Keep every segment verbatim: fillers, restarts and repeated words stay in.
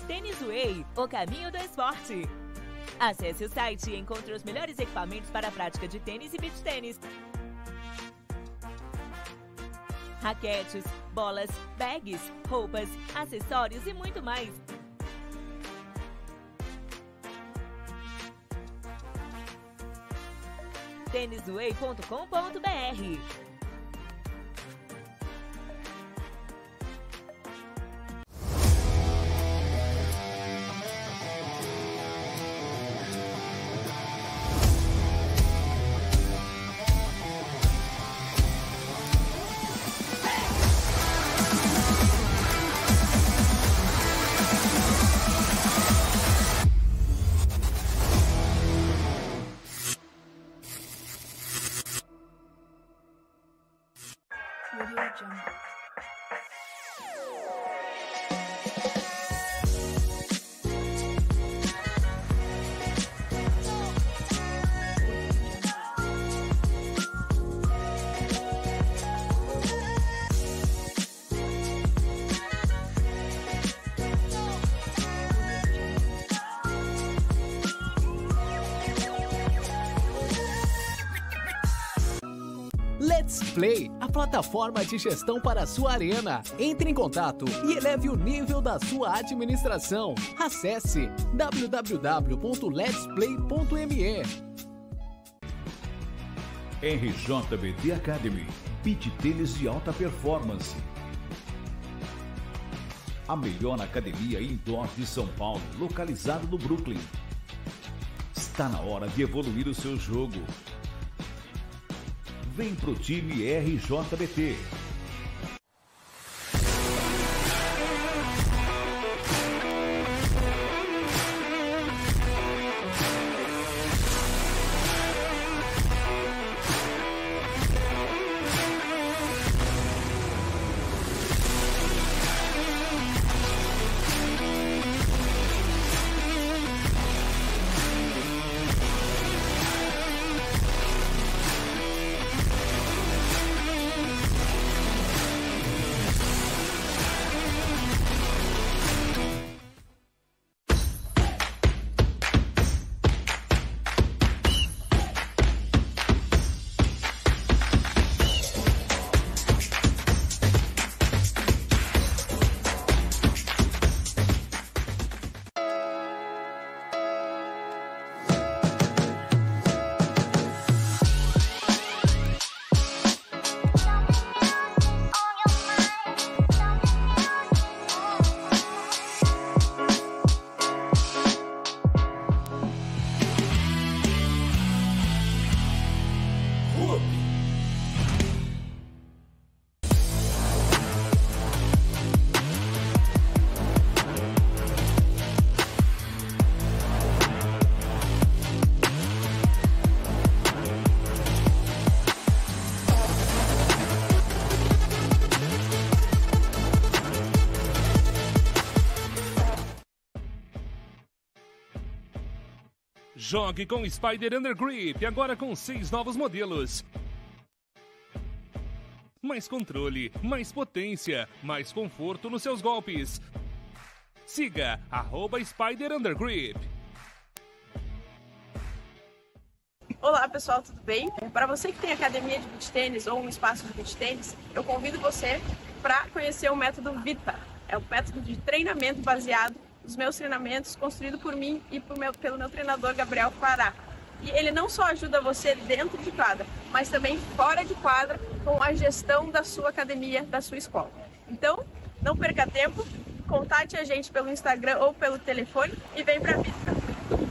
Tênis Way, o caminho do esporte. Acesse o site e encontre os melhores equipamentos para a prática de tênis e beach tênis. Raquetes, bolas, bags, roupas, acessórios e muito mais. tênis way ponto com ponto br. Let's Play, a plataforma de gestão para a sua arena. Entre em contato e eleve o nível da sua administração. Acesse w w w ponto lets play ponto m e. R J B T Academy, beach tênis de alta performance. A melhor academia indoor de São Paulo, localizada no Brooklyn. Está na hora de evoluir o seu jogo. Vem pro time R J B T. Jogue com Spider Under Grip, agora com seis novos modelos. Mais controle, mais potência, mais conforto nos seus golpes. Siga arroba Spider Under Grip. Olá pessoal, tudo bem? Para você que tem academia de beach tênis ou um espaço de beach tênis, eu convido você para conhecer o método Vita. É um método de treinamento baseado nos meus treinamentos, construído por mim e por meu, pelo meu treinador Gabriel Pará. E ele não só ajuda você dentro de quadra, mas também fora de quadra com a gestão da sua academia, da sua escola. Então, não perca tempo, contate a gente pelo Instagram ou pelo telefone e vem para a Vita.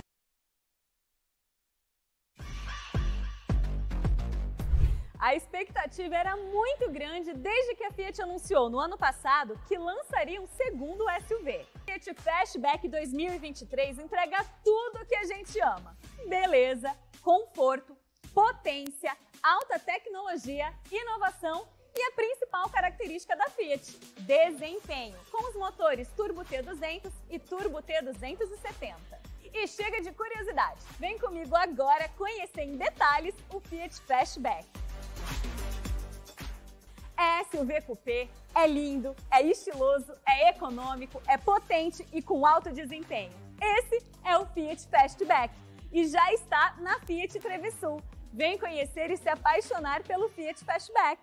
A expectativa era muito grande desde que a Fiat anunciou no ano passado que lançaria um segundo S U V. Fiat Fastback dois mil e vinte e três entrega tudo o que a gente ama. Beleza, conforto, potência, alta tecnologia, inovação e a principal característica da Fiat, desempenho, com os motores Turbo T duzentos e Turbo T duzentos e setenta. E chega de curiosidade, vem comigo agora conhecer em detalhes o Fiat Fastback. É S U V coupé, é lindo, é estiloso, é econômico, é potente e com alto desempenho. Esse é o Fiat Fastback e já está na Fiat Trevisul. Vem conhecer e se apaixonar pelo Fiat Fastback.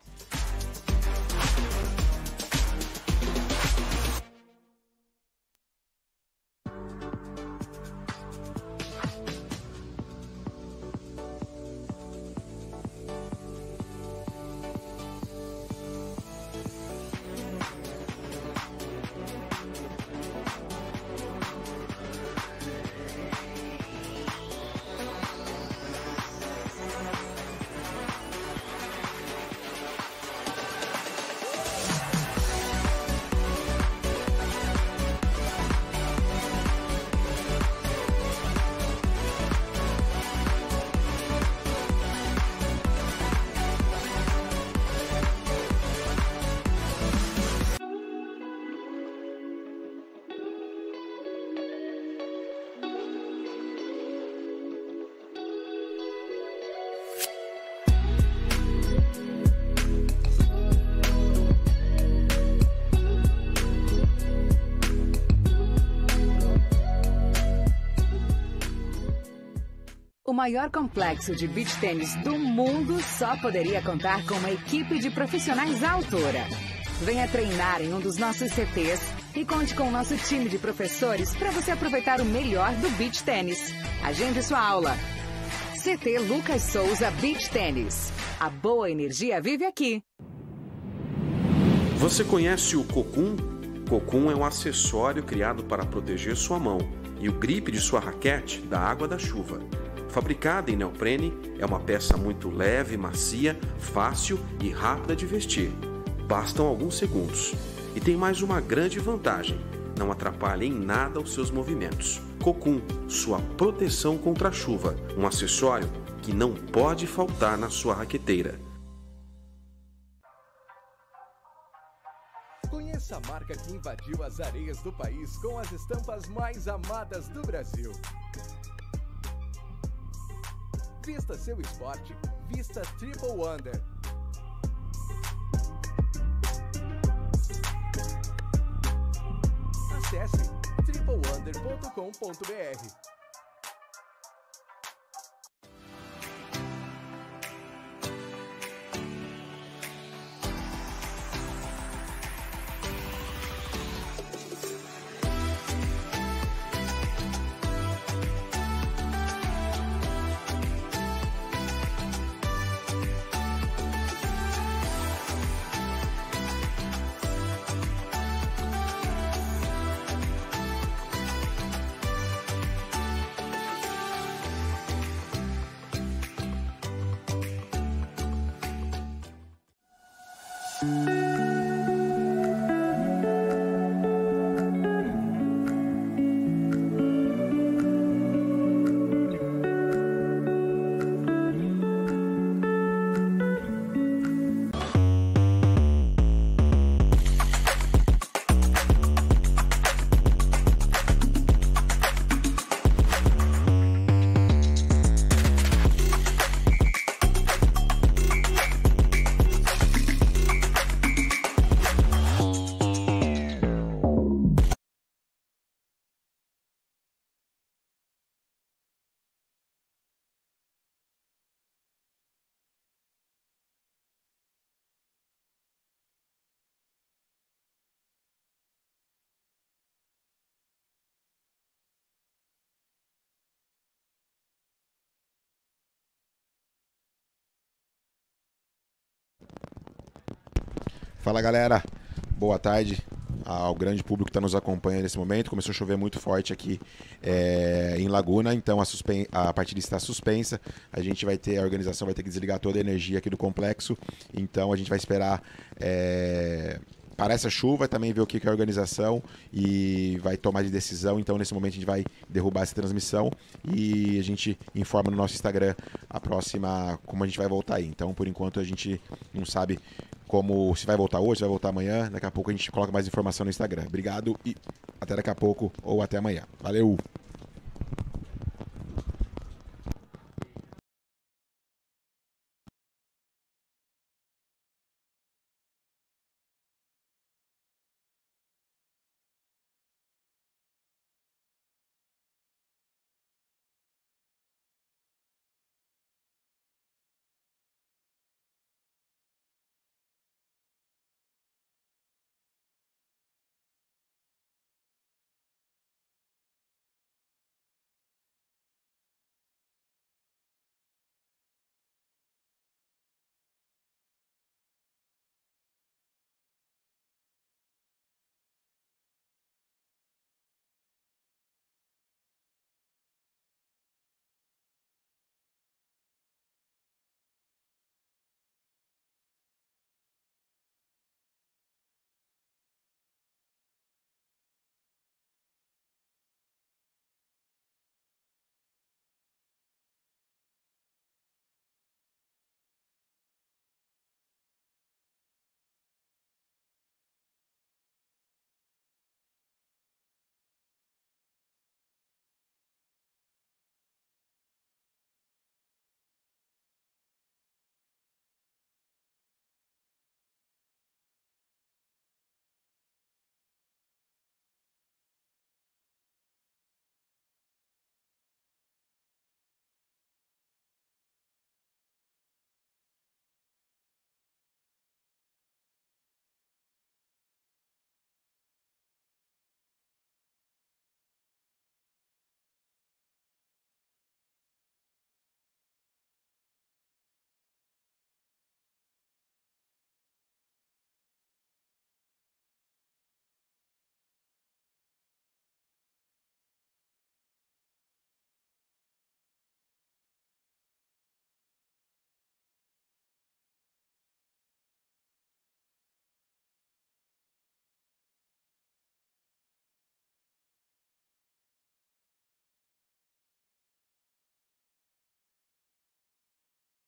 O maior complexo de beach tênis do mundo só poderia contar com uma equipe de profissionais à altura. Venha treinar em um dos nossos C Tês e conte com o nosso time de professores para você aproveitar o melhor do beach tênis. Agende sua aula. C T Lucas Souza Beach Tênis. A boa energia vive aqui. Você conhece o Cocoon? Cocoon é um acessório criado para proteger sua mão e o gripe de sua raquete da água da chuva. Fabricada em neoprene, é uma peça muito leve, macia, fácil e rápida de vestir. Bastam alguns segundos. E tem mais uma grande vantagem: não atrapalha em nada os seus movimentos. Cocoon, sua proteção contra a chuva. Um acessório que não pode faltar na sua raqueteira. Conheça a marca que invadiu as areias do país com as estampas mais amadas do Brasil. Vista seu esporte, vista Triple Wonder. Acesse triple wonder ponto com ponto b r. Fala galera, boa tarde ao grande público que está nos acompanhando nesse momento. Começou a chover muito forte aqui é, em Laguna, então a, suspen a partida está suspensa. A gente vai ter, a organização vai ter que desligar toda a energia aqui do complexo, então a gente vai esperar é, para essa chuva também ver o que, que é a organização e vai tomar de decisão. Então nesse momento a gente vai derrubar essa transmissão e a gente informa no nosso Instagram a próxima, como a gente vai voltar aí. Então por enquanto a gente não sabe como se vai voltar hoje, se vai voltar amanhã. Daqui a pouco a gente coloca mais informação no Instagram. Obrigado e até daqui a pouco ou até amanhã. Valeu!